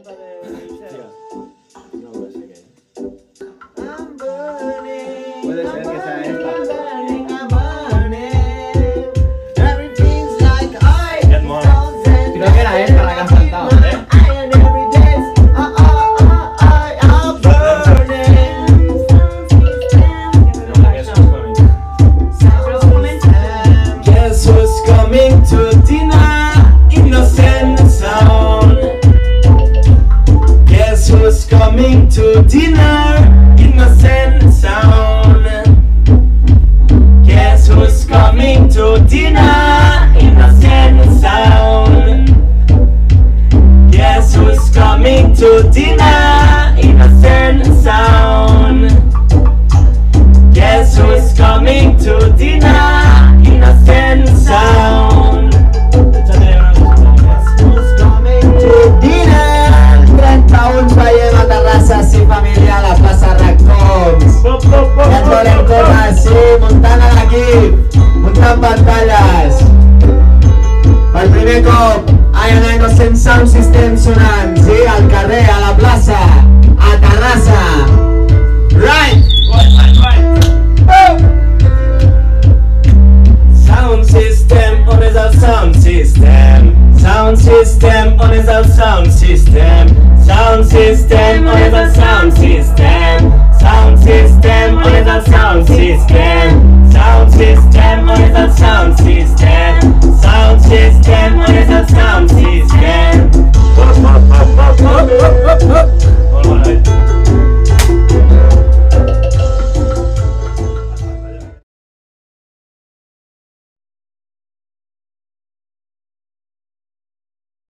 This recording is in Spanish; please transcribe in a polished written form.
esta de Liceo. No lo sé qué es. I'm burning, Puede ser que sea esta. I'm burning, I'm burning. Everything's like ice. Es mono. Creo que era esta la que has cantado, ¿eh? I'm burning. Guess who's coming to dinner? Innocent sound. Guess who's coming to dinner? Innocent sound. Guess who's coming to dinner? Innocent sound. Guess who's coming to dinner? Innocent sound. Guess who's coming to dinner? Innocent sound. Guess who's coming to dinner? 31 veiem a Terrassa, sí, família, a la plaça Racons. Ja et volem córrer, sí, muntant a l'equip, muntant pantalles. Per primer cop, Innocent Sound System sonant, sí, al carrer, a la plaça, a Terrassa. Right! Sound system, on is our sound system. Sound system, on is our sound system. Sound system, on is our sound system. Sound system, on is our sound system.